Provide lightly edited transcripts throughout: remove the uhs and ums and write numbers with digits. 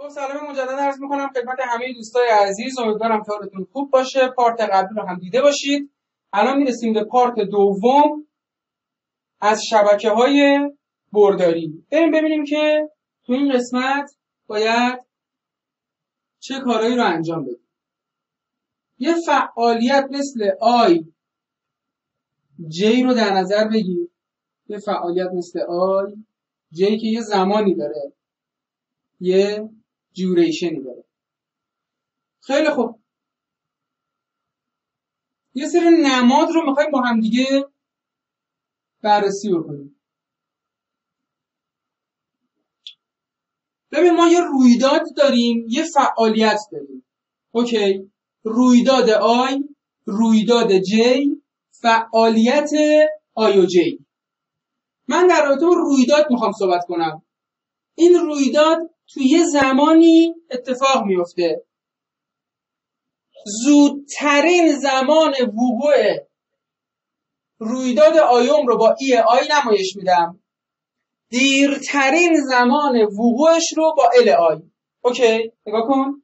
خب سلام مجدد عرض میکنم خدمت همه دوستای عزیز. امیدوارم که حالتون خوب باشه. پارت قبلی رو هم دیده باشید. الان میرسیم به پارت دوم از شبکه‌های برداری. بریم ببینیم که تو این قسمت باید چه کارهایی رو انجام بدیم. یه فعالیت مثل I J رو در نظر بگیر. یه فعالیت مثل I J که یه زمانی داره، یه دیوریشنی داره. خیلی خوب، یه سری نماد رو میخوایم با هم دیگه بررسی بکنیم. ببین ما یه رویداد داریم، یه فعالیت داریم. اوکی، رویداد I، رویداد J، فعالیت I و J. من در رابطه با رویداد میخوام صحبت کنم. این رویداد توی یه زمانی اتفاق میفته. زودترین زمان وقوع رویداد آیوم رو با آی نمایش میدم. دیرترین زمان وقوعش رو با آی. اوکی، نگاه کن.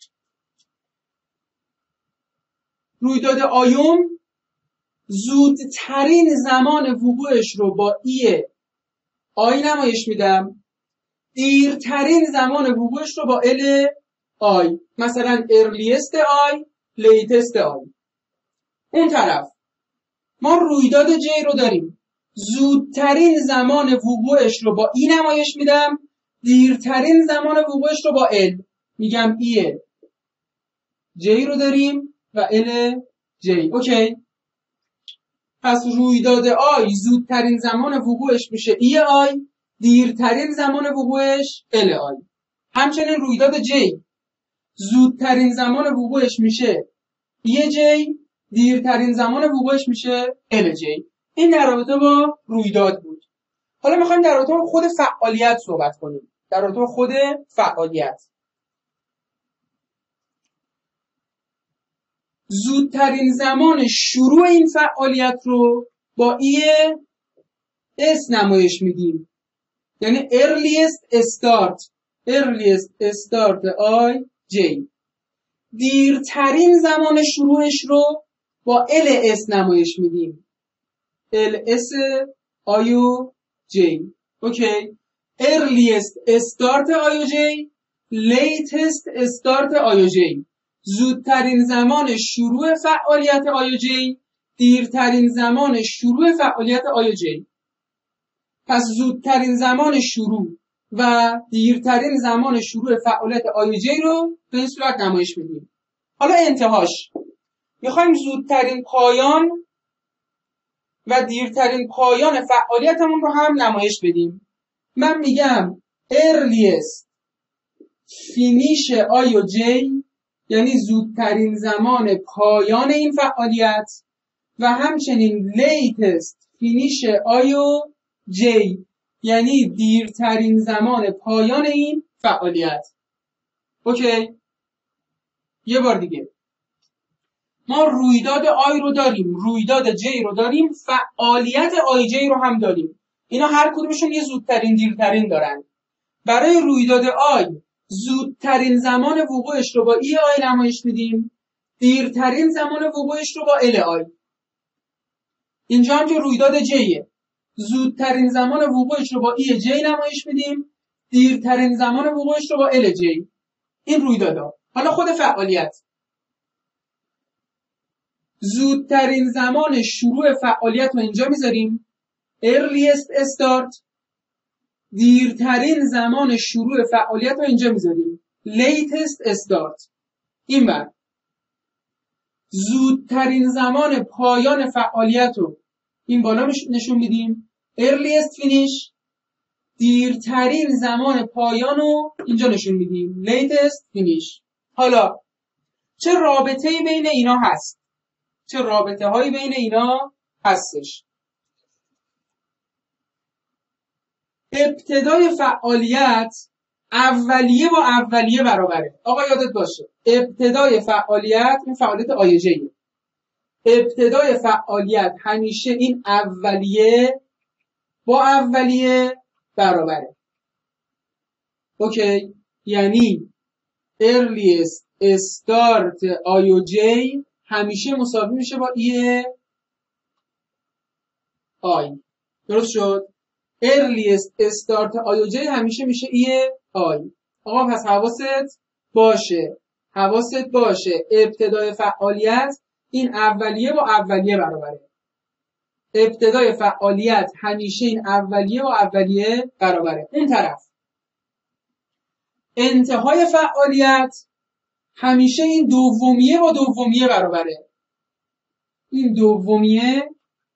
رویداد آیوم زودترین زمان وقوعش رو با آی نمایش میدم. دیرترین زمان وقوعش رو با آی. مثلا earliest آی، latest آی. اون طرف ما رویداد J رو داریم. زودترین زمان وقوعش رو با نمایش میدم. دیرترین زمان وقوعش رو با L. میگم J رو داریم و J. اوکی. پس رویداد I زودترین زمان وقوعش میشه I، دیرترین زمان وقوعش I. همچنین رویداد J زودترین زمان وقوعش میشه J، دیرترین زمان وقوعش میشه J. این در رابطه با رویداد بود. حالا میخوایم در رابطه با خود فعالیت صحبت کنیم. در رابطه با خود فعالیت، زودترین زمان شروع این فعالیت رو با S نمایش میدیم. یعنی earliest start I J. دیرترین زمان شروعش رو با LS نمایش میدیم. LS I و J. اوکی. earliest start I و J، latest start I و J. زودترین زمان شروع فعالیت I و J، دیرترین زمان شروع فعالیت I و J. پس زودترین زمان شروع و دیرترین زمان شروع فعالیت I و J رو به این صورت نمایش میدیم. حالا انتهاش میخوایم زودترین پایان و دیرترین پایان فعالیتمون رو هم نمایش بدیم. من میگم earliest finish I و J، یعنی زودترین زمان پایان این فعالیت، و همچنین latest finish I و J، یعنی دیرترین زمان پایان این فعالیت. اوکی. یه بار دیگه، ما رویداد I رو داریم، رویداد J رو داریم، فعالیت I J رو هم داریم. اینا هر کدومشون یه زودترین دیرترین دارن. برای رویداد I زودترین زمان وقوعش رو با I نمایش میدیم. دیرترین زمان وقوعش رو با I. اینجا هم که رویداد Jه، زودترین زمان وقوعش رو با J نمایش میدیم. دیرترین زمان وقوعش رو با J. این رویدادا. حالا خود فعالیت، زودترین زمان شروع فعالیت رو اینجا میذاریم earliest start. دیرترین زمان شروع فعالیت رو اینجا میذاریم latest start. این بر زودترین زمان پایان فعالیت رو این بالا نشون میدیم earliest finish. دیرترین زمان پایان رو اینجا نشون میدیم latest finish. حالا چه رابطه‌ای بین اینا هست؟ چه رابطه هایی بین اینا هستش؟ ابتدای فعالیت اولیه با اولیه برابره. آقا یادت باشه ابتدای فعالیت این فعالیت I J. ابتدای فعالیت همیشه این اولیه با اولیه برابره. اوکی، یعنی earliest start I و J همیشه مساوی میشه با ای I. درست شد؟ earliest start I و J همیشه میشه ای I. آقا پس حواست باشه ابتدای فعالیت این اولیه با اولیه برابره. ابتدای فعالیت همیشه این اولیه با اولیه برابره. اون طرف انتهای فعالیت همیشه این دومیه با دومیه برابره. این دومیه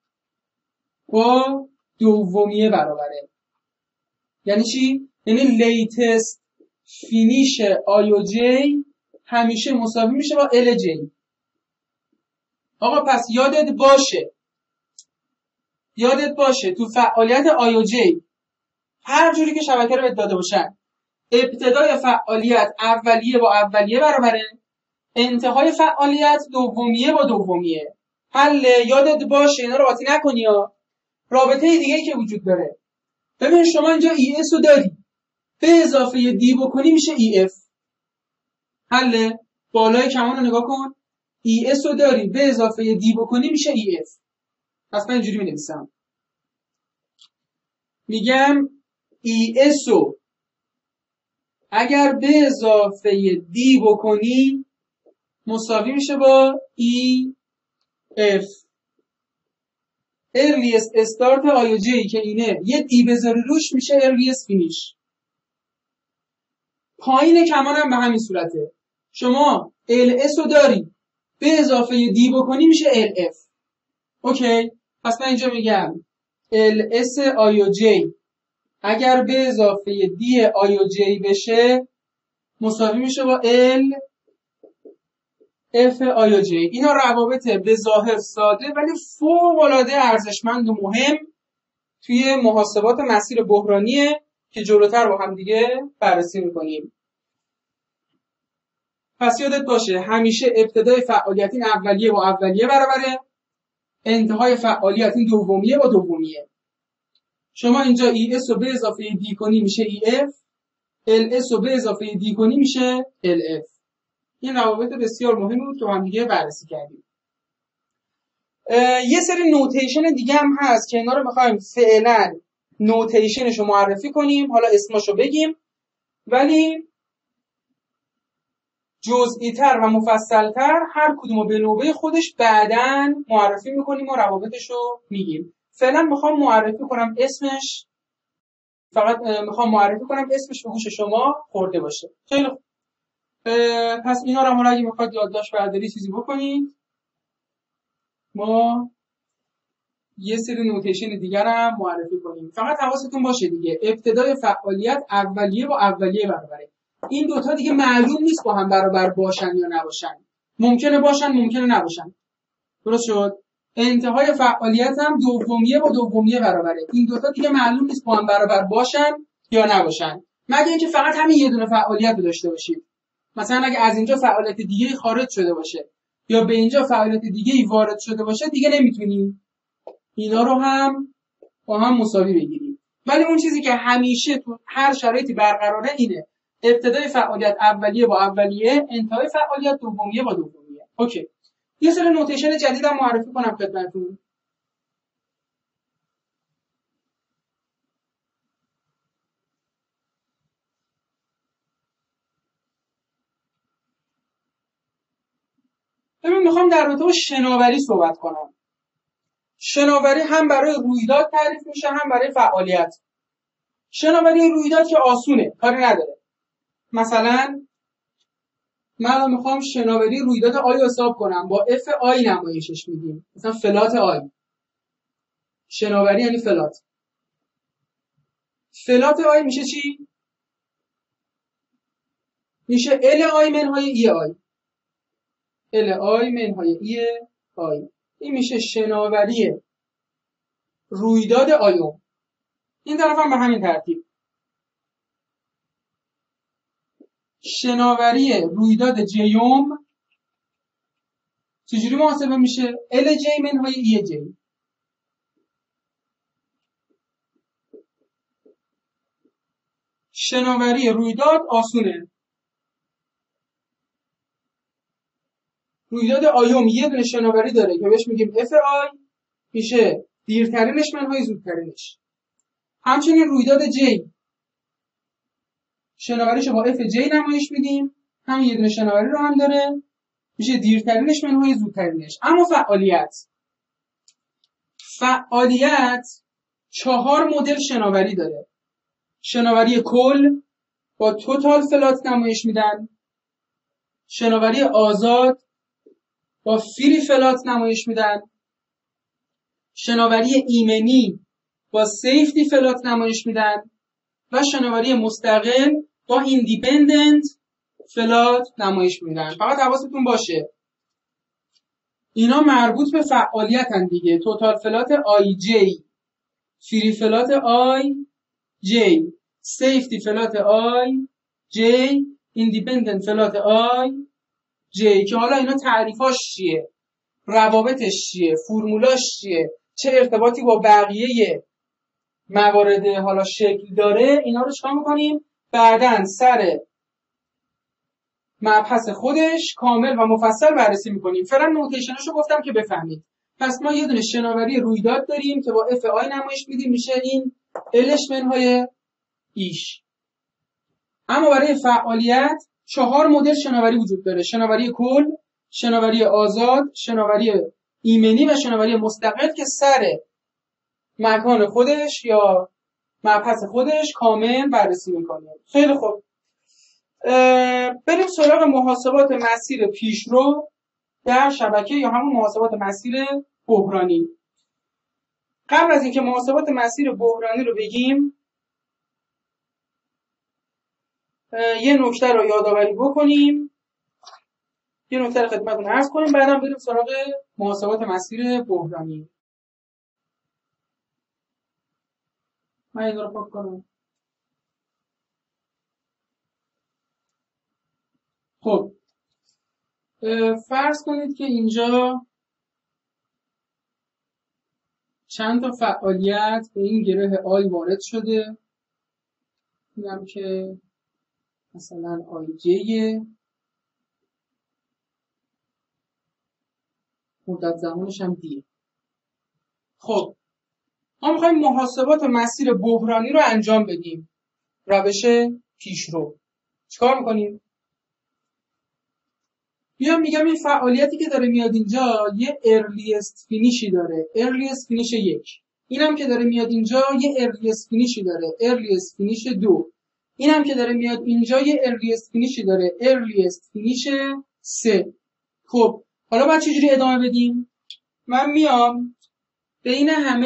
با دومیه برابره. یعنی چی؟ یعنی latest finish I و J همیشه مساوی میشه با LJ. آقا پس یادت باشه تو فعالیت I و J هر جوری که شبکه رو بهت داده باشن ابتدای فعالیت اولیه با اولیه برابره، انتهای فعالیت دومیه با دومیه. حل یادت باشه اینا رو قاطی نکنی ها. رابطه دیگه که وجود داره، ببین شما اینجا ES رو داری، به اضافه دی بکنی میشه EF. حل بالای کمان رو نگاه کن، ES رو داری به اضافه دی بکنی میشه EF. پس من اینجوری می‌نویسم، میگم ES رو اگر به اضافه دی بکنی مساوی میشه با EF. earliest start I و J که اینه یه دی بذاری روش میشه earliest finish. پایین کمان هم به همین صورته، شما LS رو داری به اضافه دی بکنی میشه LF. اوکی؟ پس من اینجا میگم LS I و J اگر به اضافه دی I و J بشه مساوی میشه با F I و J. اینا روابط به ظاهر ساده ولی فوق‌العاده ارزشمند و مهم توی محاسبات مسیر بحرانیه که جلوتر با هم دیگه بررسی میکنیم. پس یادت باشه همیشه ابتدای فعالیت این اولیه با اولیه برابره، انتهای فعالیت این دومیه با دومیه. شما اینجا ES رو به اضافه دی کنی میشه EF، LS رو به اضافه دی کنی میشه LF. این روابط بسیار مهمی بود که با هم دیگه بررسی کردیم. یه سری نوتیشن دیگه هم هست که اینا رو میخوایم فعلا نوتیشنش رو معرفی کنیم، حالا اسمشو بگیم ولی جزئی تر و مفصل تر هر کدومو به نوبه خودش بعداً معرفی میکنیم و روابطش رو میگیم. فعلا میخوام معرفی کنم اسمش به گوش شما خورده باشه. خیلی خوب. پس اینا رو اگه میخواد یادداشت برداری چیزی بکنید، ما یه سری نوتیشن دیگر هم معرفی کنیم. فقط حواستون باشه دیگه ابتدای فعالیت اولیه با اولیه برابره. این دوتا دیگه معلوم نیست با هم برابر باشن یا نباشن، ممکنه باشن ممکنه نباشن. درست شد؟ انتهای فعالیت هم دومیه با دومیه برابره. این دوتا دیگه معلوم نیست با هم برابر باشن یا نباشن، مگه اینکه فقط همین یه دونه فعالیت رو داشته باشید. مثلا اگه از اینجا فعالیت دیگه خارج شده باشه یا به اینجا فعالیت دیگه وارد شده باشه دیگه نمیتونی اینا رو هم با هم مساوی بگیریم. ولی اون چیزی که همیشه تو هر شرایطی برقراره اینه ابتدای فعالیت اولیه با اولیه، انتهای فعالیت دومیه با دومیه. اوکی. یه سری نوتیشن جدیدم معرفی کنم خدمتتون. ببین میخوام در رابطه با شناوری صحبت کنم. شناوری هم برای رویداد تعریف میشه هم برای فعالیت. شناوری رویداد که آسونه، کاری نداره. مثلا من میخوام شناوری رویداد آی حساب کنم، با اف آی نمایشش میدیم، مثلا فلات آی. شناوری یعنی فلات. فلات آی میشه چی؟ میشه ال آی منهای ای آی. ال آی منهای ای آی. این میشه شناوری رویداد آیوم. این طرف هم به همین ترتیب. شناوری رویداد جیوم چجوری محاسبه میشه؟ ال جی منهای ای جی. شناوری رویداد آسونه. رویداد آیوم یه دونه شناوری داره که بهش میگیم اف آی، میشه دیرترینش منهای زودترینش. همچنین رویداد جی شناوریشو با اف جی نمایش میدیم، هم یه دونه شناوری رو هم داره، میشه دیرترینش منهای زودترینش. اما فعالیت 4 مدل شناوری داره. شناوری کل با توتال فلات نمایش میدن، شناوری آزاد با فری فلات نمایش میدن، شناوری ایمنی با سیفتی فلات نمایش میدن و شناوری مستقل با ایندیپندنت فلات نمایش میدن. فقط حواستون باشه اینا مربوط به فعالیتن دیگه. توتال فلات آی جی، فری فلات آی جی، سیفتی فلات آی جی، ایندیپندنت فلات آی جی، که حالا اینا تعریفاش چیه، روابطش چیه، فرمولاش چیه، چه ارتباطی با بقیه موارد حالا شکل داره، اینا رو چیکار میکنیم بعدن سر مبحث خودش کامل و مفصل بررسی میکنیم. فعلا نوتیشناشو گفتم که بفهمید. پس ما یه دونه شناوری رویداد داریم که با اف آی نمایش میدیم، میشه این الش منهای ایش. اما برای فعالیت 4 مدل شناوری وجود داره: شناوری کل، شناوری آزاد، شناوری ایمنی و شناوری مستقل که سر مکان خودش یا مبحث خودش کامل بررسی میکنه. خیلی خوب، بریم سراغ محاسبات مسیر پیشرو در شبکه یا همون محاسبات مسیر بحرانی. قبل از اینکه محاسبات مسیر بحرانی رو بگیم یه نکته رو یادآوری بکنیم، یه نکته رو خدمتتون عرض کنیم، بعدم بریم سراغ محاسبات مسیر بحرانی. من این رو پاک کنم. خب فرض کنید که اینجا چند تا فعالیت به این گره آی وارد شده. میگم که مثلا آی جی، مدت زمانش هم دیه. خب ما میخوایم محاسبات مسیر بحرانی رو انجام بدیم، روش پیشرو. چیکار میکنیم؟ میگم این فعالیتی که داره میاد اینجا یه ارلیست فینیشی داره، ارلیست فینیش 1. اینم که داره میاد اینجا یه ارلیست فینیشی داره، ارلیست فینیش 2. اینم که داره میاد اینجا یه ارلیست فینیشی داره، ارلیست فینیش 3. خب حالا باید چجوری ادامه بدیم؟ من میام بین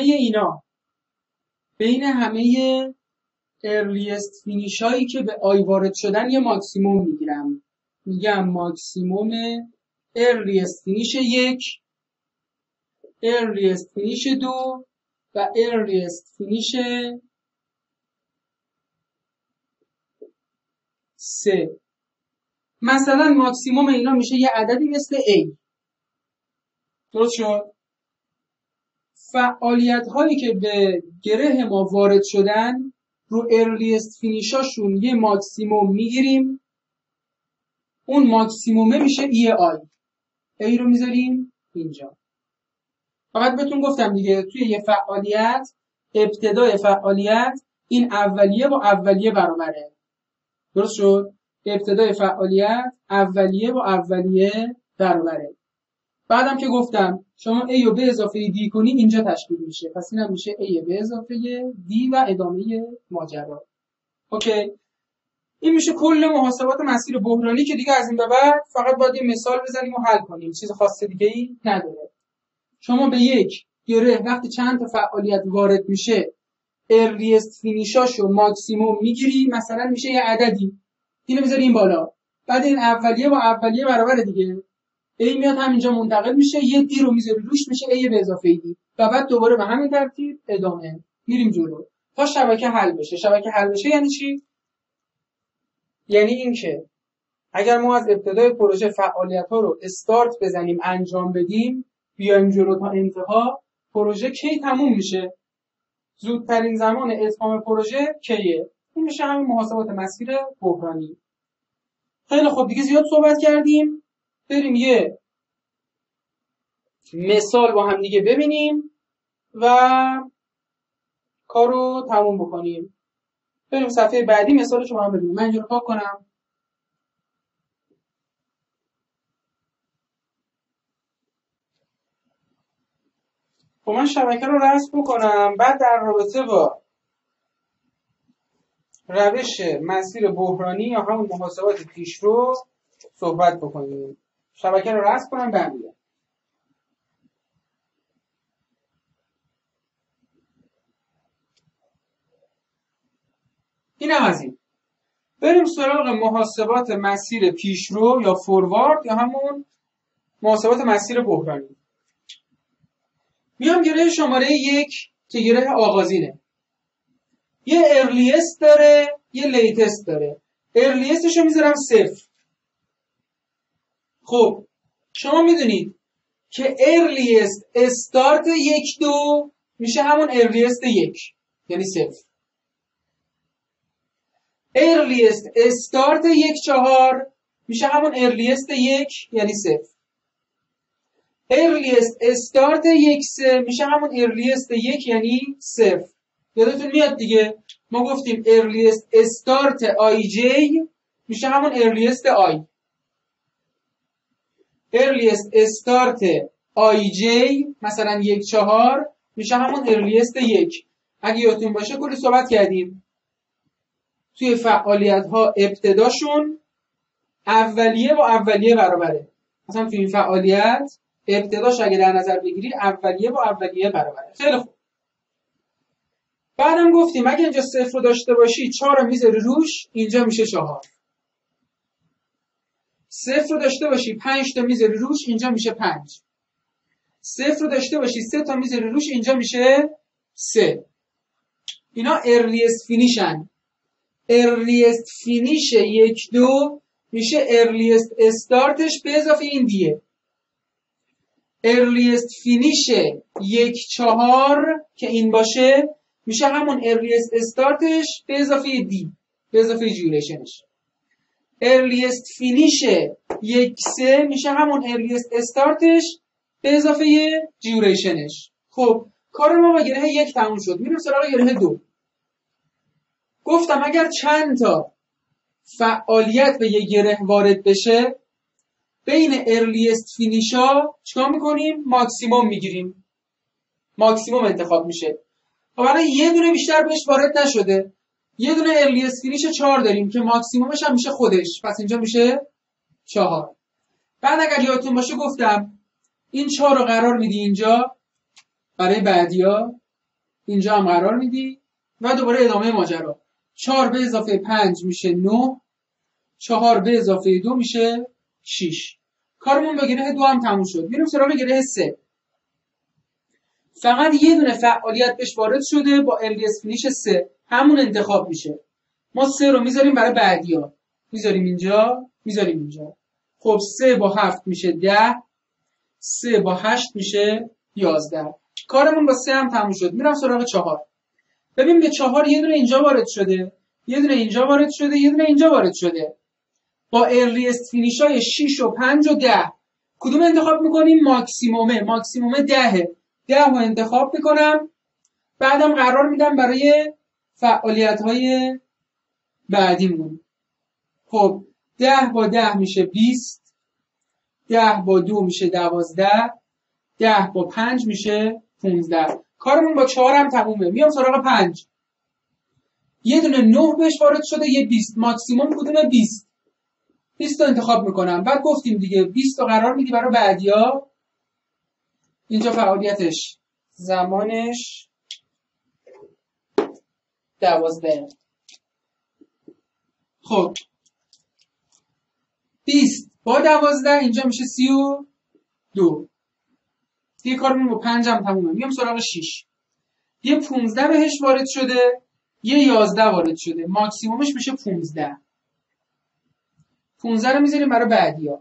همه ارلیست فینیش هایی که به آی وارد شدن یه ماکسیموم میگیرم. میگم ماکسیموم ارلیست فینیش 1، ارلیست فینیش 2 و ارلیست فینیش 3. مثلا ماکسیموم اینا میشه یه عددی مثل A. درست شد؟ فعالیت هایی که به گره ما وارد شدن رو ارلیست فینیشاشون یه ماکسیموم میگیریم، اون ماکسیمومه میشه ای آی. ای رو میذاریم اینجا. فقط بهتون گفتم دیگه توی یه فعالیت ابتدای فعالیت این اولیه با اولیه برابره. درست شد؟ ابتدای فعالیت اولیه با اولیه برابره. بعدم که گفتم شما A و B اضافه D کنی اینجا تشکیل میشه، پس اینم میشه A B اضافه D و ادامه ماجرا. اوکی، این میشه کل محاسبات مسیر بحرانی که دیگه از این به بعد فقط باید یه مثال بزنیم و حل کنیم، چیز خاص دیگه ای نداره. شما به یک گره وقتی چند تا فعالیت وارد میشه ارلیست فینیشاشو ماکسیموم میگیری، مثلا میشه یه عددی، اینو بذاری این بالا، بعد این اولیه با اولیه برابره دیگه، A میاد همینجا منتقل میشه، یه دی رو میذاری روش میشه A به اضافه دی و بعد دوباره به همین ترتیب ادامه میریم جلو تا شبکه حل بشه. شبکه حل بشه یعنی چی؟ یعنی این که اگر ما از ابتدای پروژه فعالیت ها رو استارت بزنیم انجام بدیم بیایم جلو تا انتها، پروژه کی تموم میشه؟ زودترین زمان اتمام پروژه کیه؟ این میشه همین محاسبات مسیر بحرانی. خیلی خوب دیگه زیاد صحبت کردیم، بریم یه مثال با هم دیگه ببینیم و کارو تموم بکنیم. بریم صفحه بعدی مثالش رو با هم ببینیم. من اینجا رو پاک کنم. خب من شبکه رو رسم بکنم، بعد در رابطه با روش مسیر بحرانی یا همون محاسبات پیشرو صحبت بکنیم. شبکه رو رسم کنم برمیگردم. اینم از این. بریم سراغ محاسبات مسیر پیشرو یا فوروارد یا همون محاسبات مسیر بحرانی. میام گره شماره 1 که گره آغازینه. یه ارلیست داره، یه لیتست داره. ارلیستش رو میذارم 0. خب شما میدونید که ارلیست استارت 1 2 میشه همون ارلیست 1 یعنی 0. ارلیست استارت 1 4 میشه همون ارلیست 1 یعنی 0. ارلیست استارت 1 3 میشه همون ارلیست 1 یعنی 0. یادتون میاد دیگه ما گفتیم ارلیست استارت آی جی میشه همون ارلیست آی. ارلیست استارت آی جی مثلا 1 4 میشه همون ارلیست 1. اگه یادتون باشه کلی صحبت کردیم توی فعالیت ها ابتداشون اولیه با اولیه برابره. مثلا توی این فعالیت ابتداش اگه در نظر بگیری اولیه با اولیه برابره. خیلی خوب. بعدم گفتیم اگه اینجا 0 رو داشته باشی 4 رو میذاری روش، اینجا میشه 4. 0 رو داشته باشی 5 تا میذاری روش، اینجا میشه 5. 0 رو داشته باشی 3 تا میذاری روش، اینجا میشه 3. اینا ارلیست فینیشن. ارلیست فینیش 1 2 میشه ارلیست استارتش به اضافه این دیه. ارلیست فینیش 1 4 که این باشه میشه همون ارلیست استارتش به اضافه دی به اضافه جیوریشنش. ارلیست فینیش 1 3 میشه همون ارلیست استارتش به اضافه جیوریشنش. خب کار ما با گره 1 تموم شد. میریم سراغ گره 2. گفتم اگر چند تا فعالیت به یه گره وارد بشه بین ارلیست فینیشا چیکار میکنیم؟ ماکسیموم میگیریم. ماکسیموم انتخاب میشه. خب الان یه دونه بیشتر بهش وارد نشده. یه دونه ارلیست فینیش 4 داریم که ماکسیمومش هم میشه خودش. پس اینجا میشه 4. بعد اگر یادتون باشه گفتم این 4 رو قرار میدی اینجا برای بعدیا، اینجا هم قرار میدی و دوباره ادامه ماجرا. 4 به اضافه 5 میشه 9. 4 به اضافه 2 میشه 6. کارمون با گره 2 هم تموم شد. میریم سراغ گره 3. فقط یه دونه فعالیت بهش وارد شده با ارلیست فینیش 3. همون انتخاب میشه. ما 3 رو میذاریم برای بعدیا. میذاریم اینجا، میذاریم اینجا. خب 3 با 7 میشه 10. 3 با 8 میشه 11. کارمون با 3 هم تموم شد. میرم سراغ 4. ببین به 4 یه دونه اینجا وارد شده، یه دونه اینجا وارد شده، یه دونه اینجا وارد شده. با ارلیست فینیشای 6 و 5 و 10 کدوم انتخاب میکنیم؟ ماکسیمومه. ماکسیمومه 10. 10 رو انتخاب میکنم. بعدم قرار میدم برای فعالیت‌های بعدیمون. خب 10 با 10 میشه 20. 10 با 2 میشه 12. 10 با 5 میشه 15. کارمون با 4 هم تمومه. میام سراغ 5. یه دونه 9 بهش وارد شده، یه 20. ماکسیموم کدومه؟ 20. 20 رو انتخاب میکنم. بعد گفتیم دیگه 20 رو قرار میدی برای بعدیا. اینجا فعالیتش زمانش 12. خب 20 با 12 اینجا میشه 32. دیگه کارمون با 5 هم تمومه. میام سراغ 6. یه 15 بهش وارد شده، یه 11 وارد شده. ماکسیمومش میشه 15. 15 رو میذاریم برای بعدیا.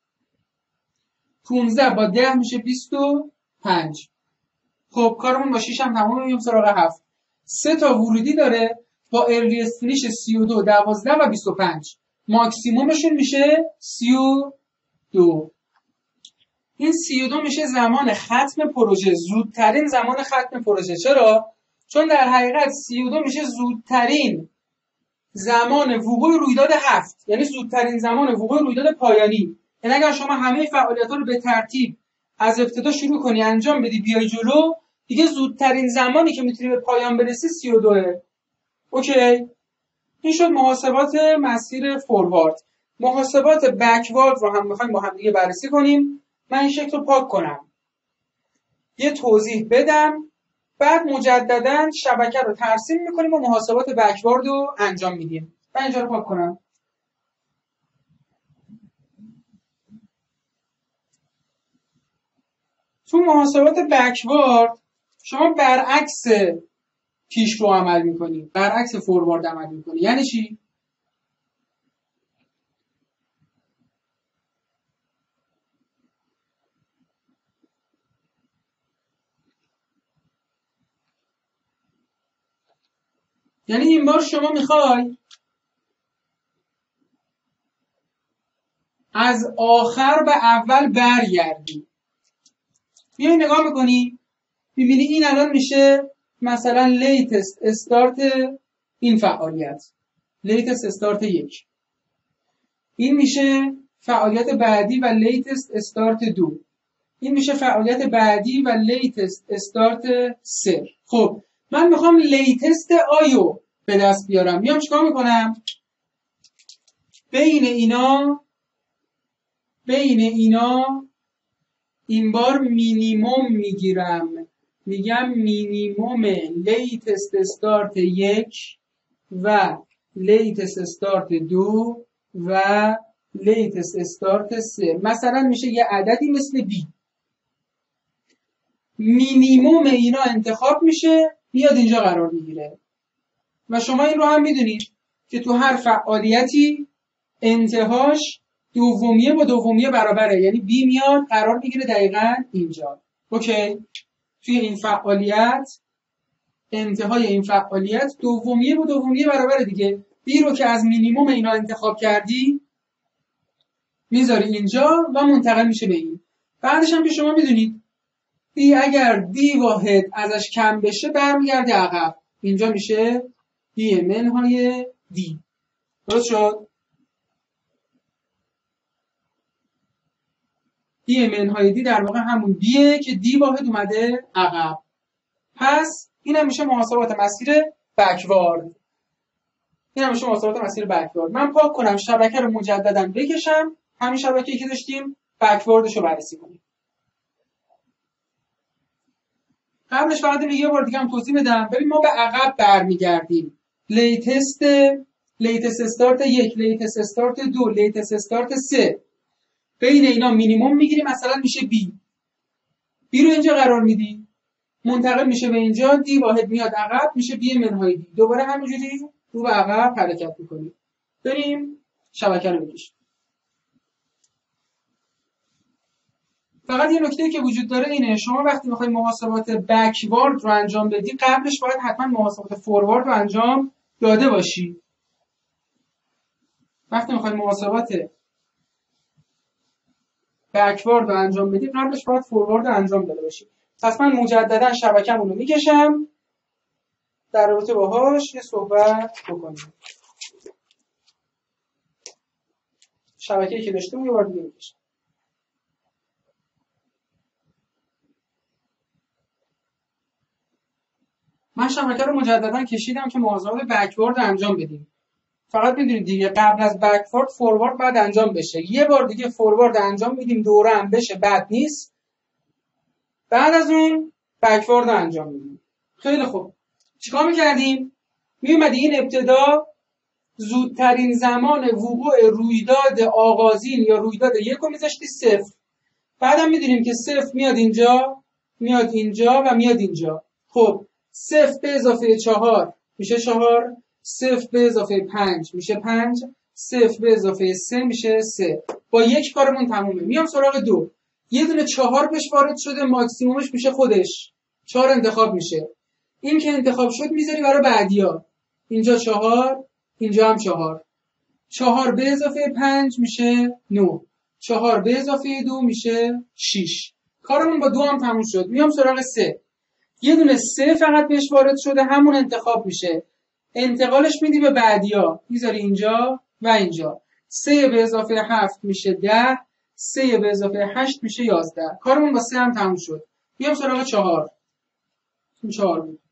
15 با 10 میشه 25. خب کارمون با 6 هم تمومه. میام سراغ 7. 3 تا ورودی داره با ارلیست فینیش 32 12 و 25. ماکسیمومشون میشه 32. این 32 میشه زمان ختم پروژه، زودترین زمان ختم پروژه. چرا؟ چون در حقیقت 32 میشه زودترین زمان وقوع رویداد 7، یعنی زودترین زمان وقوع رویداد پایانی. یعنی اگر شما همه فعالیت‌ها رو به ترتیب از ابتدا شروع کنی انجام بدی بیای جلو، دیگه زودترین زمانی که میتونی به پایان برسی 32. اوکی؟ این شد محاسبات مسیر فوروارد. محاسبات بکوارد رو هم می‌خوایم با هم دیگه بررسی کنیم. من این شکل رو پاک کنم، یه توضیح بدم، بعد مجددا شبکه رو ترسیم میکنیم و محاسبات بکوارد رو انجام میدیم. من اینجا رو پاک کنم. تو محاسبات بکوارد شما برعکس پیش رو عمل میکنی، برعکس فوروارد عمل میکنی. یعنی چی؟ یعنی این بار شما میخوای از آخر به اول برگردی. میای نگاه میکنی میبینی این الان میشه مثلا لیتست استارت این فعالیت، لیتست استارت 1. این میشه فعالیت بعدی و لیتست استارت 2. این میشه فعالیت بعدی و لیتست استارت 3. خب من میخوام لیتست آیو به دست بیارم. میام چیکار میکنم؟ بین اینا این بار مینیموم میگیرم، میگم مینیموم لیتست استارت 1 و لیتست استارت 2 و لیتست استارت 3. مثلا میشه یه عددی مثل B. مینیموم اینا انتخاب میشه میاد اینجا قرار میگیره. و شما این رو هم میدونید که تو هر فعالیتی انتهاش دومیه با دومیه برابره، یعنی B میاد قرار میگیره دقیقاً اینجا. اوکی؟ توی این فعالیت انتهای این فعالیت دومیه با دومیه برابره دیگه. B رو که از مینیموم اینا انتخاب کردی میذاری اینجا و منتقل میشه به این. بعدش هم که شما میدونید B اگر D واحد ازش کم بشه برمیگرده عقب، اینجا میشه B منهای D. درست شد؟ D منهای D در واقع همون B'ه که D واحد اومده عقب. پس این هم میشه محاسبات مسیر بکوارد. من پاک کنم شبکه رو مجددا بکشم، همین شبکه‌ای که داشتیم بکواردش رو بررسی کنیم. قبلش فقط یه بار دیگه هم توضیح بدم. ببین ما به عقب برمیگردیم. لیتست استارت 1، لیتست استارت 2، لیتست استارت 3. بین اینا مینیمم میگیری، مثلا میشه B. B رو اینجا قرار میدی، منتقل میشه به اینجا، D واحد میاد عقب میشه B منهای D. دوباره همینجوری رو به عقب حرکت میکنیم. بریم شبکه رو بکشیم. فقط یه نکته که وجود داره اینه، شما وقتی میخوای محاسبات بکوارد رو انجام بدی قبلش باید حتما محاسبات فوروارد رو انجام داده باشی. وقتی میخوای محاسبات بکوارد رو انجام بدی قبلش باید فوروارد رو انجام داده باشی. پس من مجددا شبکه‌مون رو میکشم، در رابطه باهاش یه صحبت بکنیم. شبکه‌ای که داشتیم یه بار دیگه میکشم. من شبکه رو مجددا کشیدم که محاسبات بکوارد انجام بدیم. فقط میدونید دیگه قبل از بکوارد فوروارد بعد انجام بشه. یه بار دیگه فوروارد انجام میدیم دوره هم بشه، بد نیست. بعد از اون بکوارد انجام میدیم. خیلی خوب. چیکار میکردیم؟ میومدی این ابتدا زودترین زمان وقوع رویداد آغازین یا رویداد 1 رو میذاشتی 0. بعدم میدونیم که 0 میاد اینجا، میاد اینجا و میاد اینجا. خب 0 به اضافه 4 میشه 4، 0 به اضافه 5 میشه 5، 0 به اضافه 3 میشه 3. با یک کارمون تمومه. میام سراغ 2. یه دونه 4 بهش وارد شده، ماکسیمومش میشه خودش 4 انتخاب میشه. این که انتخاب شد میذاری برای بعدیا. اینجا 4، اینجا هم 4. 4 به اضافه 5 میشه 9. 4 به اضافه 2 میشه 6. کارمون با 2 هم تموم شد. میام سراغ 3. یه دونه 3 فقط بهش وارد شده، همون انتخاب میشه. انتقالش میدی به بعدیا، میذاری اینجا و اینجا. 3 به اضافه 7 میشه 10. 3 به اضافه 8 میشه 11. کارمون با 3 هم تموم شد. میام سراغ 4. این 4 بود.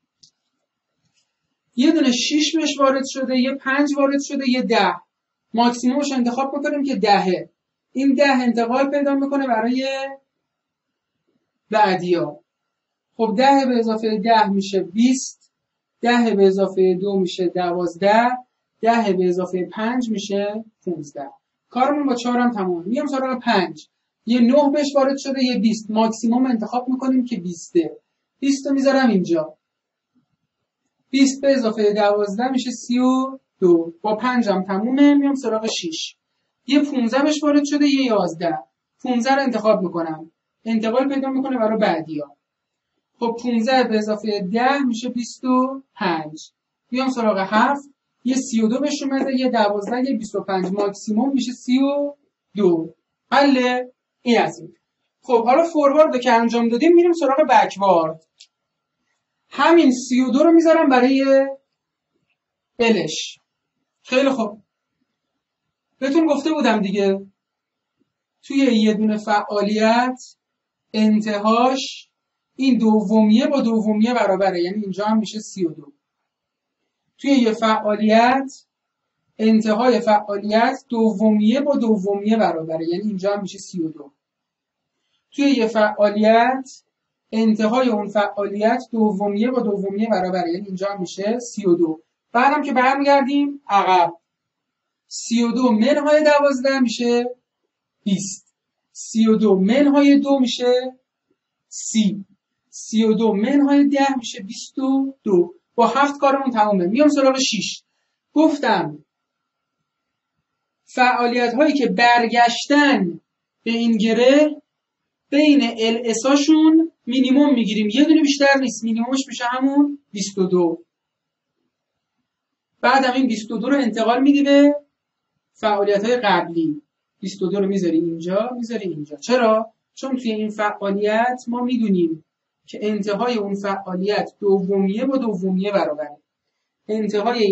یه دونه 6 بهش وارد شده، یه 5 وارد شده، یه 10. ماکسیمومش انتخاب میکنیم که 10. این 10 انتقال پیدا میکنه برای بعدیا. خب 10 به اضافه 10 میشه 20. 10 به اضافه 2 میشه 12. 10 به اضافه 5 میشه 15. کارمون با 4 هم تمومه. میام سراغ 5. یه 9 بهش وارد شده، یه 20. ماکسیموم انتخاب میکنیم که 20. 20 رو میذارم اینجا. 20 به اضافه 12 میشه 32. با 5 هم تمومه. میام سراغ 6. یه 15 بهش وارد شده، یه 11. 15 رو انتخاب میکنم. انتقال پیدا میکنه برای بعدیا. خب 15 به اضافه 10 میشه 25. میام سراغ 7. یه 32 بهش اومده، یه 12، یه 25. ماکسیموم میشه 32. حله؟ این از این. خب حالا فوروارد که انجام دادیم میریم سراغ بکوارد. همین 32 رو میذارم برای الش. خیلی خوب. بهتون گفته بودم دیگه، توی یه دونه فعالیت انتهاش این دومیه با دومیه برابره، یعنی اینجا هم میشه 32. توی یه فعالیت انتهای فعالیت دومیه با دومیه برابره، یعنی اینجا هم میشه 32. توی یه فعالیت انتهای اون فعالیت دومیه با دومیه برابره، یعنی اینجا هم میشه 32. بعدم که برمیگردیم عقب، 32 منهای 12 میشه 20. 32 منهای 2 میشه 30. 32 منهای 10 میشه 22. با 7 کارمون تمومه. میام سراغ 6. گفتم فعالیت هایی که برگشتن به این گره بین LS-هاشون مینیموم میگیریم. یه دونه بیشتر نیست. مینیمومش میشه همون 22. بعدم این 22 رو انتقال میدی به فعالیت های قبلی. 22 رو میذاری اینجا، میذاری اینجا. چرا؟ چون توی این فعالیت ما میدونیم که انتهای اون فعالیت دومیه با دومیه برابره. انتهای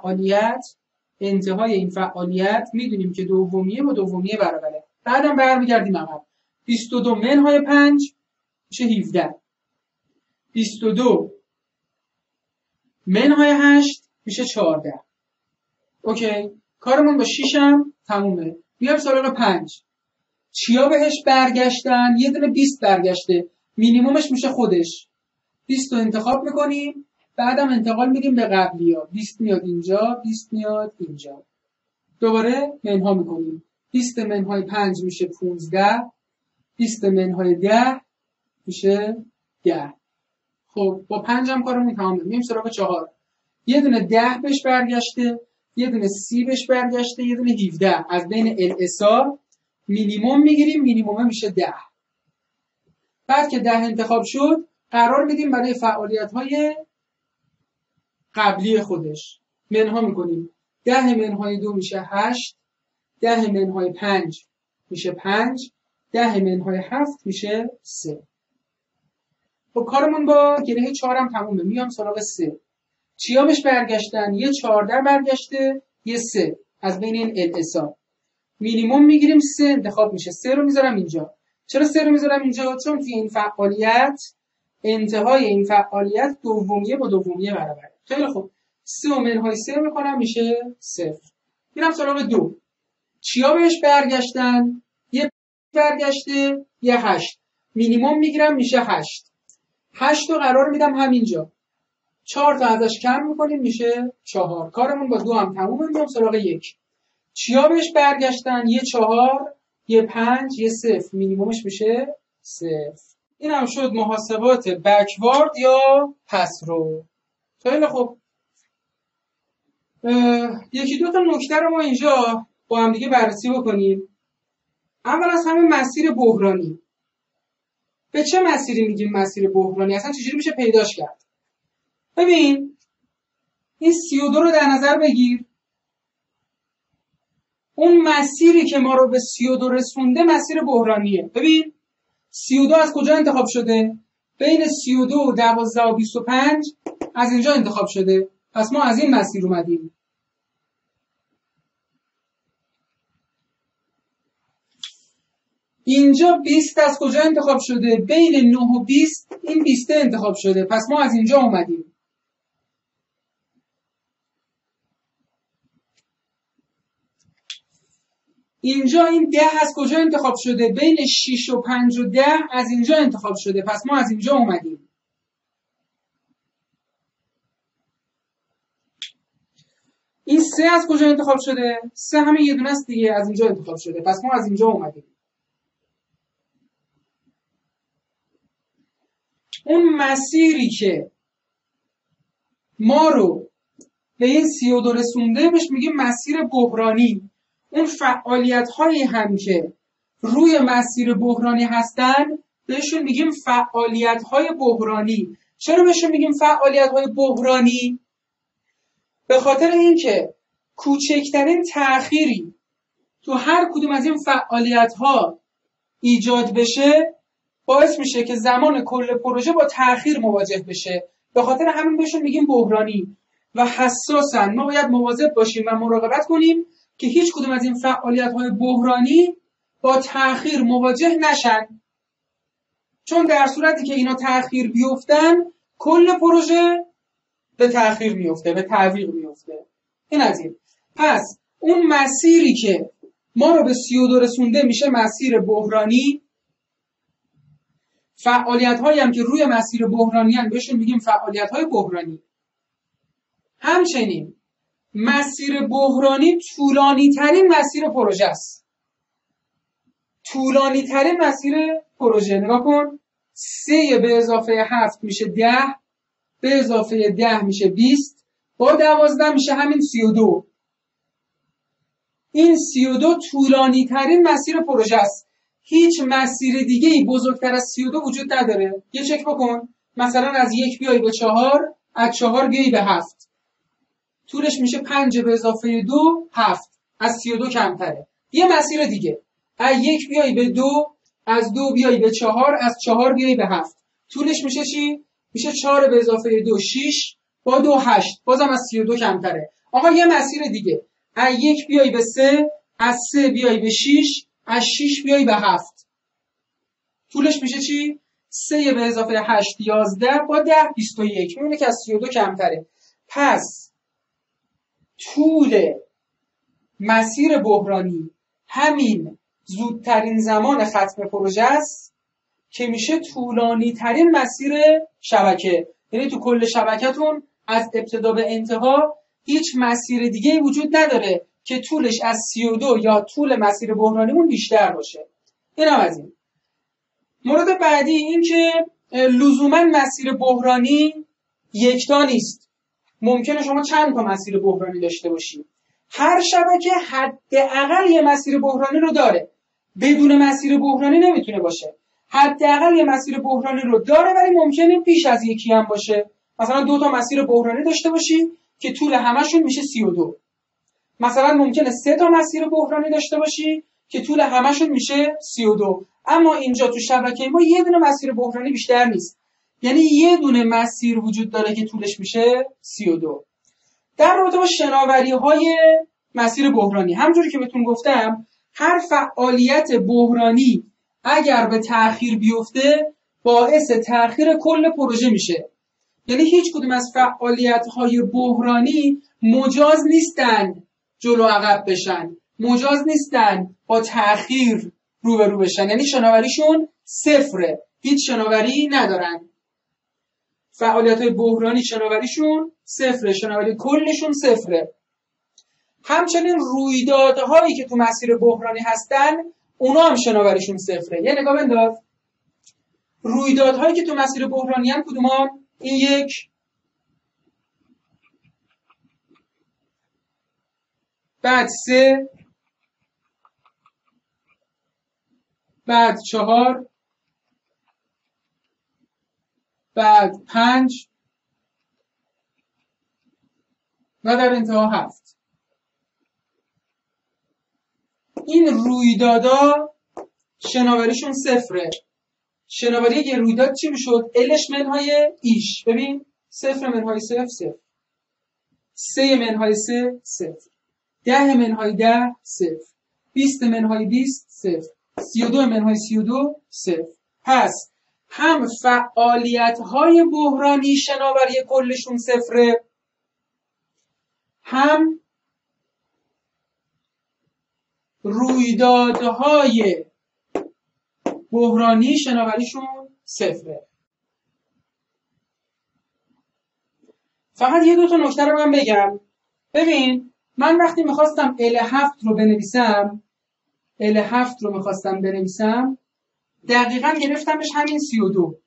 این فعالیت میدونیم که دومیه با دومیه برابره. بعدم برمیگردیم عقب. 22 منهای 5 میشه 17. 22 منهای 8 میشه 14. اوکی. کارمون با 6 هم تمومه. میام سراغ 5. چیا بهش برگشتن؟ یه دونه 20 برگشته. مینیمومش میشه خودش. 20 رو انتخاب میکنیم. بعدم انتقال میدیم به قبلی ها. 20 میاد اینجا، 20 میاد اینجا. دوباره منها میکنیم. 20 منهای 5 میشه 15. 20 منهای 10 میشه 10. خب با 5 هم کارمون تمامه. میریم سراغ 4. یه دونه 10 بهش برگشته، یه دونه 30 بهش برگشته، یه دونه 17. از بین LSA مینیموم میگیریم. مینیموم میشه 10. بعد که 10 انتخاب شد قرار میدیم برای فعالیت‌های قبلی خودش. منها میکنیم. 10 منهای 2 میشه 8. 10 منهای 5 میشه 5. 10 منهای 7 میشه 3. خب کارمون با گره 4 هم تمومه. میام سراغ 3. چیا بهش برگشتن؟ یه 14 برگشته، یه 3 از بین این LSA. مینیموم میگیریم 3 انتخاب میشه. 3 رو میذارم اینجا. چرا 3 رو میذارم اینجا؟ چون توی این فعالیت انتهای این فعالیت دومیه با دومیه برابره. خیلی خوب. 3 و منهای 3 میکنم میشه 0. میرم سراغ 2. چیا بهش برگشتن؟ یه برگشته، یه 8. مینیموم میگیرم میشه 8. 8 رو قرار میدم همینجا. 4 تا ازش کم میکنیم میشه 4. کارمون با 2 هم تمومه. میام سراغ 1. چیا بهش برگشتن؟ یه 4، یه 5، یه 0. مینیمومش میشه 0. این هم شد محاسبات بکوارد یا پس رو. خیلی خوب. یکی دو تا نکته رو ما اینجا با هم دیگه بررسی بکنیم. اول از همه مسیر بحرانی. به چه مسیری میگیم مسیر بحرانی؟ اصلا چجوری میشه پیداش کرد؟ ببین این 32 رو در نظر بگیر. اون مسیری که ما رو به 32 رسونده مسیر بحرانیه. ببین 32 از کجا انتخاب شده؟ بین 32 و 12 و 25 از اینجا انتخاب شده. پس ما از این مسیر اومدیم. اینجا 20 از کجا انتخاب شده؟ بین 9 و 20 این 20 انتخاب شده. پس ما از اینجا اومدیم. اینجا این 10 از کجا انتخاب شده؟ بین 6 و 5 و 10 از اینجا انتخاب شده. پس ما از اینجا اومدیم. این 3 از کجا انتخاب شده؟ 3 همه یه دونه است دیگه، از اینجا انتخاب شده. پس ما از اینجا اومدیم. اون مسیری که ما رو به این 32 رسونده بهش میگیم مسیر بحرانی. اون فعالیت هایی هم که روی مسیر بحرانی هستن بهشون میگیم فعالیت های بحرانی. چرا بهشون میگیم فعالیت های بحرانی؟ به خاطر اینکه کوچکترین تأخیری تو هر کدوم از این فعالیت ها ایجاد بشه باعث میشه که زمان کل پروژه با تأخیر مواجه بشه. به خاطر همین بهشون میگیم بحرانی و حساسن. ما باید مواظب باشیم و مراقبت کنیم که هیچ کدوم از این فعالیت‌های بحرانی با تأخیر مواجه نشن، چون در صورتی که اینا تأخیر بیفتن کل پروژه به تأخیر میفته، به تعویق میفته. این از این. پس اون مسیری که ما رو به 32 رسونده میشه مسیر بحرانی. فعالیت‌هایی هم که روی مسیر بحرانی هستند بهشون میگیم فعالیت‌های بحرانی. همچنین مسیر بحرانی طولانی ترین مسیر پروژه است. طولانی ترین مسیر پروژه. نگاه کن، 3 به اضافه 7 میشه 10، به اضافه 10 میشه 20، با 12 میشه همین 32. این 32 طولانی ترین مسیر پروژه است. هیچ مسیر دیگه ای بزرگتر از 32 وجود نداره. یه چک بکن، مثلا از 1 بیای به 4، از 4 بیای به 7، طولش میشه 5 به اضافه 2 7، از 32 کمتره. یه مسیر دیگه، از 1 بیای به 2، از 2 بیای به 4، از 4 بیای به 7، طولش میشه چی؟ میشه 4 به اضافه 2 6، با 2 8، بازم از 32 کمتره. آقا یه مسیر دیگه، از 1 بیای به 3، از 3 بیای به 6، از 6 بیای به 7، طولش میشه چی؟ 3 به اضافه 8 11، با 10 21، میونه که از 32 کمتره. پس طول مسیر بحرانی همین زودترین زمان ختم پروژه است که میشه طولانی ترین مسیر شبکه. یعنی تو کل شبکتون از ابتدا به انتها هیچ مسیر دیگه وجود نداره که طولش از 32 یا طول مسیر بحرانیمون بیشتر باشه. این هم از این. مورد بعدی این که لزوما مسیر بحرانی یکتا نیست. ممکنه شما چند تا مسیر بحرانی داشته باشید. هر شبکه حداقل یه مسیر بحرانی رو داره. بدون مسیر بحرانی نمیتونه باشه. حداقل یه مسیر بحرانی رو داره، ولی ممکنه بیش از یکی هم باشه. مثلا 2 تا مسیر بحرانی داشته باشی که طول همشون میشه 32. مثلا ممکنه 3 تا مسیر بحرانی داشته باشی که طول همشون میشه 32. اما اینجا تو شبکه ما یه دونه مسیر بحرانی بیشتر نیست. یعنی یه دونه مسیر وجود داره که طولش میشه 32. در رابطه با شناوری‌های مسیر بحرانی، همونجوری که بهتون گفتم، هر فعالیت بحرانی اگر به تأخیر بیفته باعث تأخیر کل پروژه میشه. یعنی هیچ کدوم از فعالیت‌های بحرانی مجاز نیستن جلو عقب بشن، مجاز نیستن با تأخیر روبرو بشن. یعنی شناوریشون صفره، هیچ شناوری ندارن. فعالیت‌های بحرانی شناوریشون صفره، شناوری کلشون صفره. همچنین رویدادهایی که تو مسیر بحرانی هستن اونا هم شناوریشون صفره. یه نگاه بنداز، رویدادهایی که تو مسیر بحرانی هم کدومان؟ این 1، بعد 3، بعد 4، بعد 5 و در انتها 7. این رویدادا شناوریشون صفره. شناوری یک رویداد چی میشد؟ الش منهای ایش. ببین 0 منهای 0 0، 3 منهای 3 0، 10 منهای 10 0، 20 منهای 20 0، 32 منهای 32 0. پس هم فعالیت‌های بحرانی شناوری کلشون صفره، هم رویدادهای بحرانی شناوریشون صفره. فقط یه دو تا نکته رو من بگم. ببین من وقتی میخواستم L7 رو بنویسم، L7 رو میخواستم بنویسم دقیقاً گرفتمش همین 32.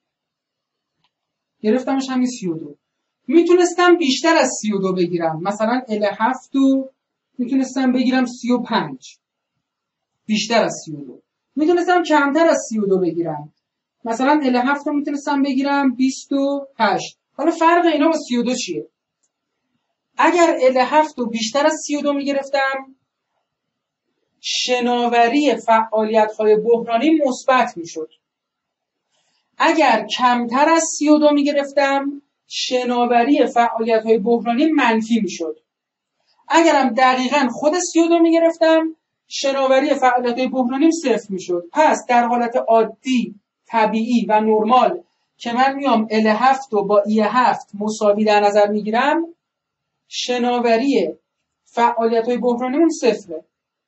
میتونستم بیشتر از 32 بگیرم. مثلا L7 رو میتونستم بگیرم 35. بیشتر از 32. میتونستم کمتر از 32 بگیرم. مثلا L7 رو میتونستم بگیرم 28. حالا فرق اینا با 32 چیه؟ اگر L7 رو بیشتر از 32 میگرفتم شناوری فعالیت‌های بحرانی مثبت میشد. اگر کمتر از 32 میگرفتم شناوری فعالیت‌های بحرانی منفی میشد. اگرم دقیقاً خود 32 میگرفتم شناوری فعالیت‌های بحرانی صفر میشد. پس در حالت عادی، طبیعی و نرمال که من میام L7 رو با E7 مساوی در نظر میگیرم شناوری فعالیت‌های بحرانیمون صفره.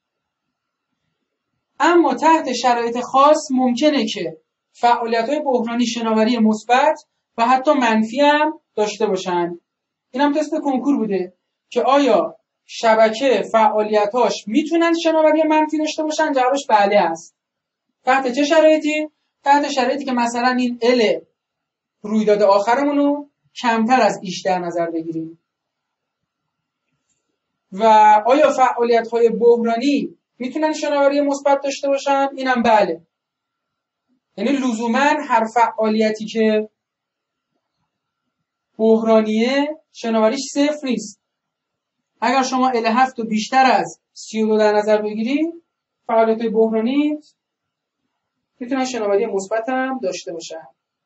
اما تحت شرایط خاص ممکنه که فعالیت‌های بحرانی شناوری مثبت و حتی منفی هم داشته باشن. این هم تست کنکور بوده که آیا شبکه فعالیتاش میتونن شناوری منفی داشته باشن؟ جوابش بله است. تحت چه شرایطی؟ تحت شرایطی که مثلا این L رویداد آخرمون رو کمتر از ایش در نظر بگیریم. و آیا فعالیت‌های بحرانی میتونن شناوری مثبت داشته باشن؟ اینم بله. یعنی لزوما هر فعالیتی که بحرانیه شناوریش صفر نیست. اگر شما L7 رو بیشتر از 32 در نظر بگیری فعالیت بحرانی میتونن شناوری مثبت هم داشته باشن.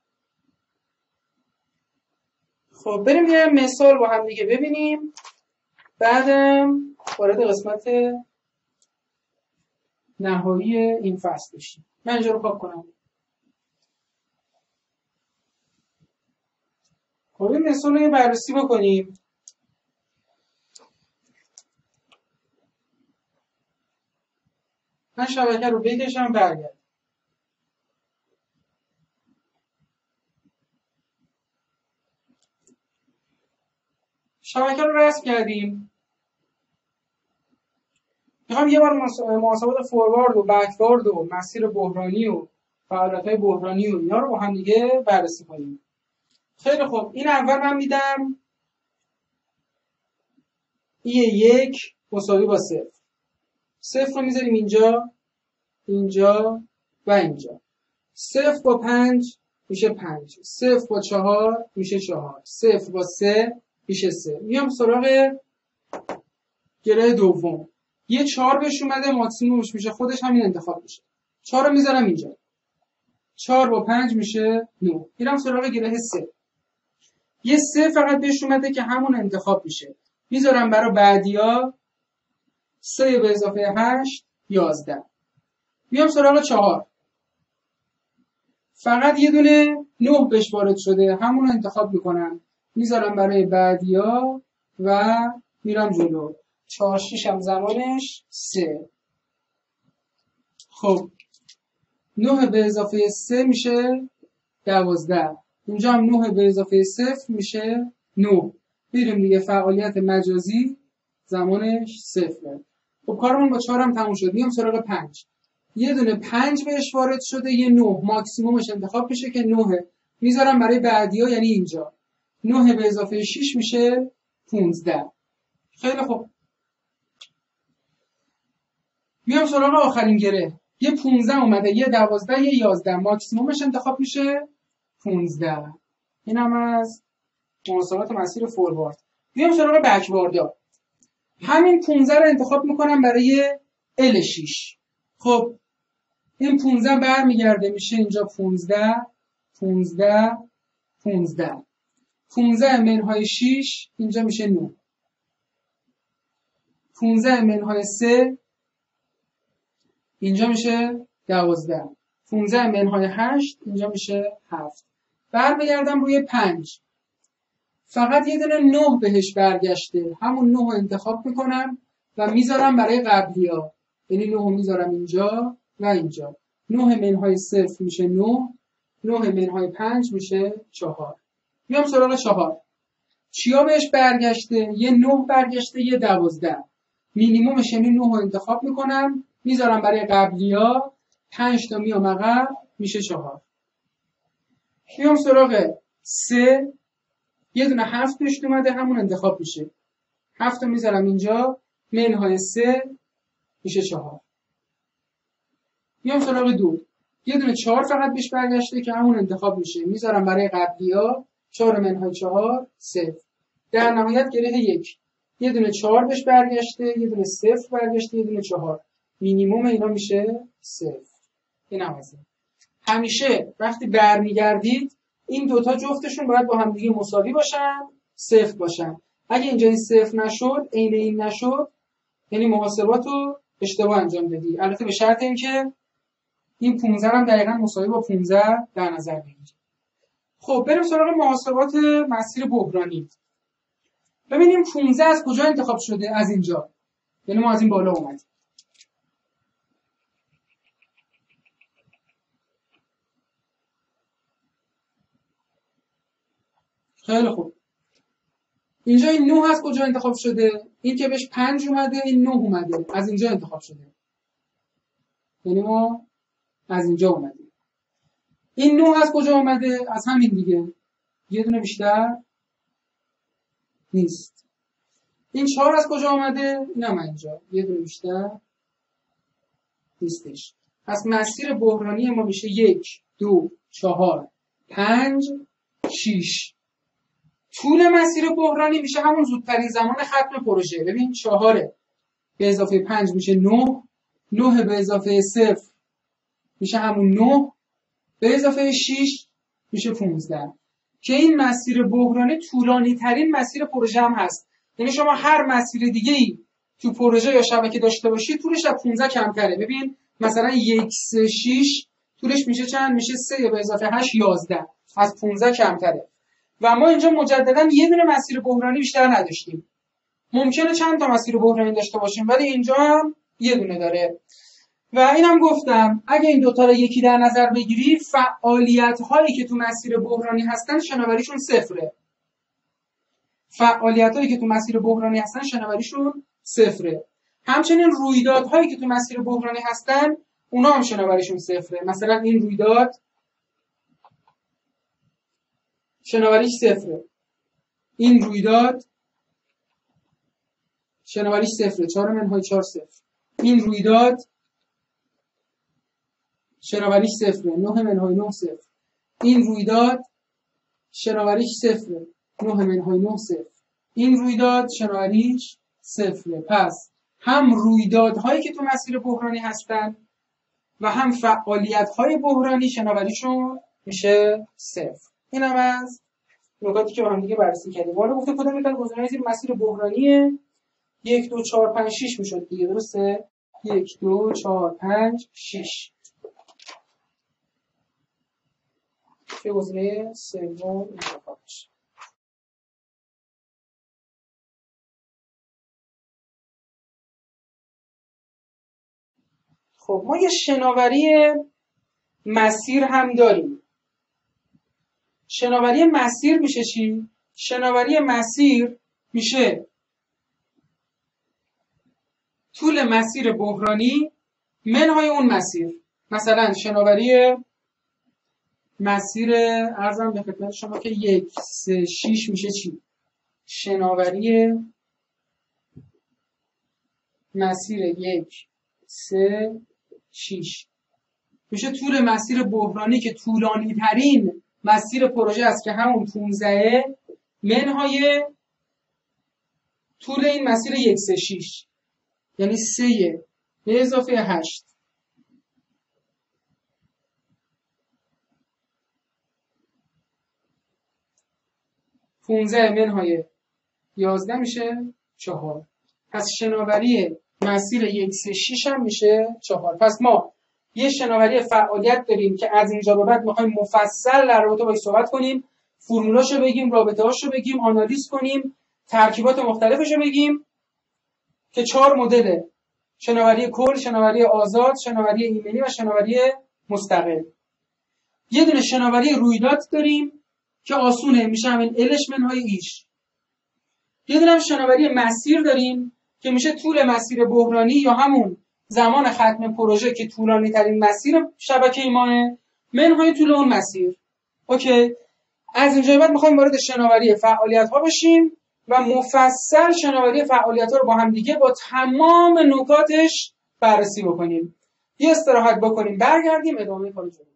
خب بریم یه مثال با هم دیگه ببینیم، بعدم وارد قسمت نهایی این فصل بشیم. من اینجا رو پاک کنم. خب این مثال رو بررسی بکنیم. من شبکه رو بکشم برگرد. شبکه رو رسم کردیم. میخوام یه بار محاسبات فوروارد و بکوارد و مسیر بحرانی و فعالیت‌های بحرانی و اینا رو با هم دیگه بررسی کنیم. خیلی خوب، این اول من میدم E1 مساوی با 0. 0 رو میذاریم اینجا، اینجا و اینجا. 0 با 5 میشه 5. 0 با 4 میشه 4. 0 با 3 میشه 3. میام سراغ گره دوم. یه 4 بهش اومده، ماکسیمومش میشه خودش همین انتخاب میشه. 4 رو میذارم اینجا. 4 با 5 میشه 9. میرم سراغ گره 3. یه 3 فقط بهش اومده که همون انتخاب میشه. میذارم برای بعدیا 3 به اضافه 8 11. میام سراغ 4. فقط یه دونه 9 بهش وارد شده، همون رو انتخاب میکنم. میذارم برای بعدیا و میرم جلو. 4 6 هم زمانش 3. خب 9 به اضافه 3 میشه 12. اینجا هم 9 به اضافه 0 میشه 9. بریم دیگه، فعالیت مجازی زمانش 0. خب کارمون با 4 هم تموم شد. میام سراغ 5. یه دونه 5 بهش وارد شده، یه 9 ماکسیمومش انتخاب میشه که 9. میذارم برای بعدیا، یعنی اینجا 9 به اضافه 6 میشه 15. خیلی خوب، میام سراغ آخرین گره. یه 15 اومده، یه 12، یه 11. ماکسیمومش انتخاب میشه 15. اینم از محاسبات مسیر فوروارد. میام سراغ بکواردا. همین 15 رو انتخاب میکنم برای L6. خب این 15 برمیگرده میشه اینجا 15 15 15. 15 منهای 6 اینجا میشه 9. 15 منهای 3 اینجا میشه 12. 15 منهای 8 اینجا میشه 7. برمیگردم روی 5. فقط یه دونه 9 بهش برگشته. همون 9 رو انتخاب میکنم و میذارم برای قبلی ها. یعنی 9 رو میذارم اینجا و اینجا. 9 منهای 0 میشه 9. 9 منهای 5 میشه 4. میام سراغ 4. چیا بهش برگشته؟ یه 9 برگشته، یه 12. مینیمومش یعنی 9 رو انتخاب میکنم، میذارم برای قبلی ها. 5 تا میام عقب میشه 4. میام سراغ 3. یه دونه 7 بهش اومده، همون انتخاب میشه. 7 رو میذارم اینجا، منهای 3 میشه 4. میام سراغ 2. یه دونه 4 فقط بهش برگشته که همون انتخاب میشه، میذارم برای قبلی ها. 4 منهای 4 0. در نهایت گره 1. یه دونه 4 بهش برگشته، یه دونه 0 برگشته، یه دونه 4. مینیموم اینا میشه 0. این عوضه. همیشه وقتی برمیگردید این دوتا جفتشون باید با هم دیگه مساوی باشن، 0 باشن. اگه اینجا این 0 نشد، عین این نشد، یعنی محاسبات رو اشتباه انجام بدی. البته به شرط اینکه این 15 هم دقیقاً مساوی با 15 در نظر بگیرید. خب بریم سراغ محاسبات مسیر بحرانی. ببینیم 15 از کجا انتخاب شده؟ از اینجا. یعنی ما از این بالا اومدیم. خیلی خوب. اینجا این 9 از کجا انتخاب شده؟ این که بهش 5 اومده، این 9 اومده. از اینجا انتخاب شده. یعنی ما از اینجا اومدیم. این 9 از کجا اومده؟ از همین دیگه. یه دونه بیشتر نیست. این 4 از کجا اومده؟ این هم اینجا. یه دونه بیشتر نیستش. پس مسیر بحرانی ما میشه 1 2 4 5 6. طول مسیر بحرانی میشه همون زودترین زمان ختم پروژه. ببین 4 به اضافه 5 میشه 9. 9 به اضافه 0 میشه همون 9. به اضافه 6 میشه 15. که این مسیر بحرانی طولانی ترین مسیر پروژه هم هست. یعنی شما هر مسیر دیگه ای تو پروژه یا شبکه داشته باشید طولش از 15 کمتره. ببین مثلا 1 3 6 طولش میشه چند؟ میشه 3 به اضافه 8 11. از 15 کمتره. و ما اینجا مجددا یه دونه مسیر بحرانی بیشتر نداشتیم. ممکنه چند تا مسیر بحرانی داشته باشیم ولی اینجا هم یه دونه داره. و اینم گفتم اگه این دوتا رو یکی در نظر بگیری، فعالیت هایی که تو مسیر بحرانی هستن شناوریشون 0. فعالیت هایی که تو مسیر بحرانی هستن شناوریشون 0. همچنین رویدادهایی که تو مسیر بحرانی هستن اونا هم شناوریشون 0. مثلا این رویداد شناوریش 0. این رویداد شناوریش 0. 4 منهای 4 0. این رویداد شناوریش 0. 9 منهای 9 0. این رویداد شناوریش 0. 9 منهای 9 0. این رویداد شناوریش 0. پس هم رویدادهایی که تو مسیر بحرانی هستن و هم فعالیت‌های بحرانی شناوریشون میشه 0. این هم از نکاتی که با هم دیگه بررسی کردیم. حالا گفته کدام یک از گزینه‌های زیر مسیر بحرانیه؟ 1 2 4 5 6 میشد دیگه، درسته؟ 1 2 4 5 6. که گزینه سوم انتخاب میشه. خب ما یه شناوری مسیر هم داریم. شناوری مسیر میشه چی؟ شناوری مسیر میشه طول مسیر بحرانی منهای اون مسیر. مثلا شناوری مسیر عرضم به خدمت شما که 1 3 6 میشه چی؟ شناوری مسیر 1 3 6 میشه طول مسیر بحرانی که طولانی ترین مسیر پروژه است که همون 15 منهای طول این مسیر 1 3 6. یعنی 3 به اضافه 8 15 منهای 11 میشه 4. پس شناوری مسیر یک 3 6 هم میشه 4. پس ما یه شناوری فعالیت داریم که از اینجا به بعد میخوایم مفصل در رابطه باهاش صحبت کنیم، فرمولاشو بگیم، رابطه‌هاشو بگیم، آنالیز کنیم، ترکیبات مختلفشو بگیم که 4 مدل: شناوری کل، شناوری آزاد، شناوری ایمنی و شناوری مستقل. یه دونه شناوری رویداد داریم که آسونه، میشه همین الش منهای ایش. یه دونه شناوری مسیر داریم که میشه طول مسیر بحرانی یا همون زمان ختم پروژه که طولانی ترین مسیر شبکه ماه منهای طول اون مسیر. اوکی، از اینجا بعد میخوایم وارد شناوری فعالیت ها بشیم و مفصل شناوری فعالیت ها رو با هم دیگه با تمام نکاتش بررسی بکنیم. یه استراحت بکنیم، برگردیم ادامه کارو.